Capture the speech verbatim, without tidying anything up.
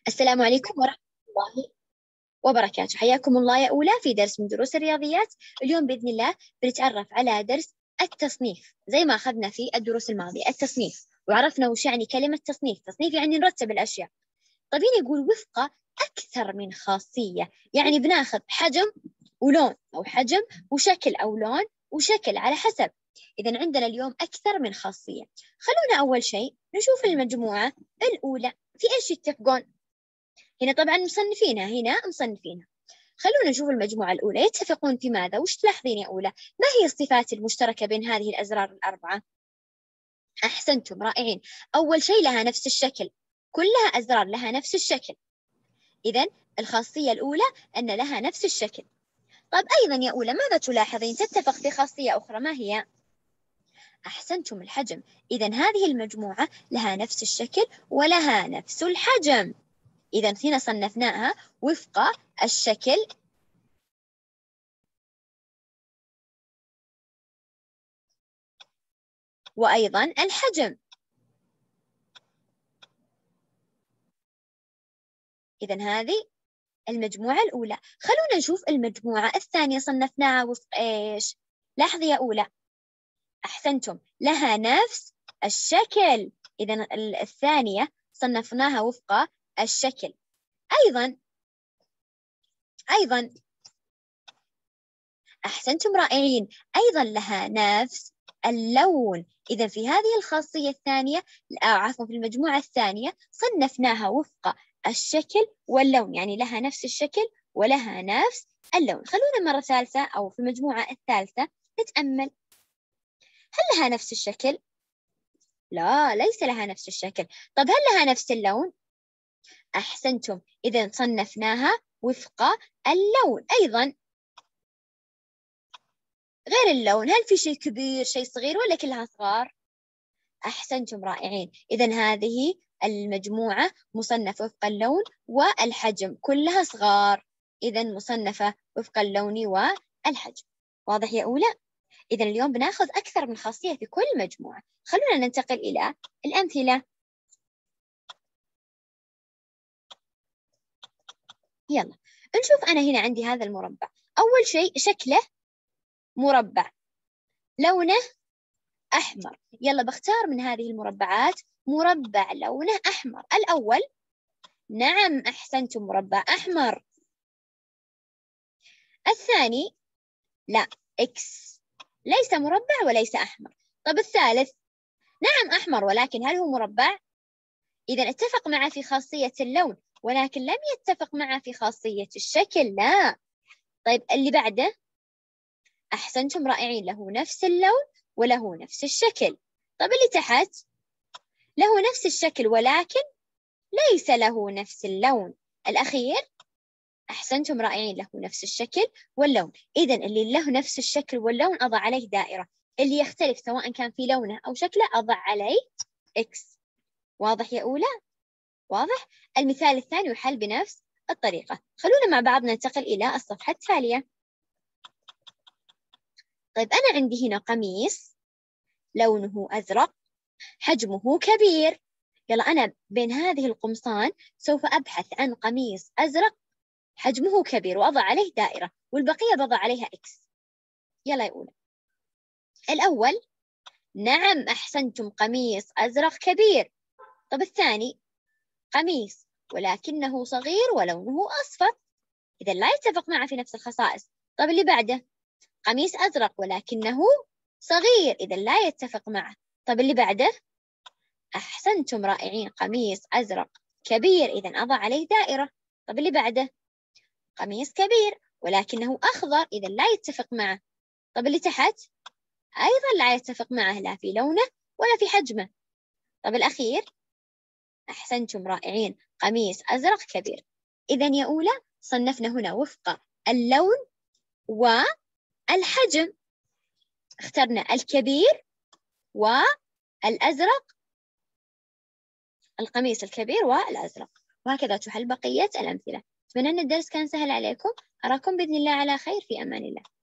السلام عليكم ورحمة الله وبركاته. حياكم الله يا أولى في درس من دروس الرياضيات. اليوم بإذن الله بنتعرف على درس التصنيف زي ما أخذنا في الدروس الماضية. التصنيف، وعرفنا وش يعني كلمة تصنيف. تصنيف يعني نرتب الأشياء. طيب يقول وفق أكثر من خاصية، يعني بناخذ حجم ولون أو حجم وشكل أو لون وشكل على حسب. إذا عندنا اليوم أكثر من خاصية. خلونا أول شيء نشوف المجموعة الأولى في إيش يتفقون. هنا طبعا مصنفينها، هنا مصنفينها. خلونا نشوف المجموعة الأولى يتفقون في ماذا؟ وش تلاحظين يا أولى؟ ما هي الصفات المشتركة بين هذه الأزرار الأربعة؟ أحسنتم، رائعين. أول شيء لها نفس الشكل، كلها أزرار لها نفس الشكل. إذن الخاصية الأولى أن لها نفس الشكل. طيب أيضا يا أولى ماذا تلاحظين؟ تتفق في خاصية أخرى، ما هي؟ أحسنتم، الحجم. إذن هذه المجموعة لها نفس الشكل ولها نفس الحجم. إذا هنا صنفناها وفق الشكل وأيضا الحجم. إذا هذه المجموعة الأولى. خلونا نشوف المجموعة الثانية صنفناها وفق إيش؟ لاحظي يا أولى، أحسنتم، لها نفس الشكل. إذا الثانية صنفناها وفق الشكل. أيضا أيضا أحسنتم، رائعين. أيضا لها نفس اللون. إذا في هذه الخاصية الثانية، عفوا في المجموعة الثانية صنفناها وفق الشكل واللون، يعني لها نفس الشكل ولها نفس اللون. خلونا مرة ثالثة أو في المجموعة الثالثة نتأمل. هل لها نفس الشكل؟ لا، ليس لها نفس الشكل. طب هل لها نفس اللون؟ أحسنتم، إذا صنفناها وفق اللون. أيضا غير اللون، هل في شيء كبير شيء صغير ولا كلها صغار؟ أحسنتم، رائعين. إذا هذه المجموعة مصنفة وفق اللون والحجم، كلها صغار. إذا مصنفة وفق اللون والحجم. واضح يا أولى؟ إذا اليوم بناخذ أكثر من خاصية في كل مجموعة. خلونا ننتقل إلى الأمثلة. يلا نشوف. أنا هنا عندي هذا المربع. أول شيء شكله مربع، لونه أحمر. يلا بختار من هذه المربعات مربع لونه أحمر. الأول، نعم أحسنتم، مربع أحمر. الثاني، لا، إكس، ليس مربع وليس أحمر. طب الثالث، نعم أحمر ولكن هل هو مربع؟ إذا اتفق معه في خاصية اللون ولكن لم يتفق معه في خاصية الشكل، لا. طيب اللي بعده، أحسنتم، رائعين، له نفس اللون وله نفس الشكل. طب اللي تحت، له نفس الشكل ولكن ليس له نفس اللون. الأخير، أحسنتم، رائعين، له نفس الشكل واللون. إذن اللي له نفس الشكل واللون أضع عليه دائرة، اللي يختلف سواء كان في لونه أو شكله أضع عليه إكس. واضح يا أولى؟ واضح؟ المثال الثاني يحل بنفس الطريقة. خلونا مع بعض ننتقل إلى الصفحة التالية. طيب أنا عندي هنا قميص لونه أزرق، حجمه كبير. يلا أنا بين هذه القمصان سوف أبحث عن قميص أزرق حجمه كبير وأضع عليه دائرة، والبقية بضع عليها إكس. يلا يا أولى. الأول، نعم أحسنتم، قميص أزرق كبير. طب الثاني، قميص ولكنه صغير ولونه أصفر. إذا لا يتفق معه في نفس الخصائص. طب اللي بعده، قميص أزرق ولكنه صغير. إذا لا يتفق معه. طب اللي بعده، أحسنتم، رائعين، قميص أزرق كبير. إذا أضع عليه دائرة. طب اللي بعده، قميص كبير ولكنه أخضر. إذا لا يتفق معه. طب اللي تحت، أيضا لا يتفق معه لا في لونه ولا في حجمه. طب الأخير، أحسنتم، رائعين، قميص أزرق كبير. إذا يا أولى صنفنا هنا وفق اللون والحجم. اخترنا الكبير والأزرق، القميص الكبير والأزرق. وهكذا تحل بقية الأمثلة. أتمنى أن الدرس كان سهل عليكم. أراكم بإذن الله على خير، في أمان الله.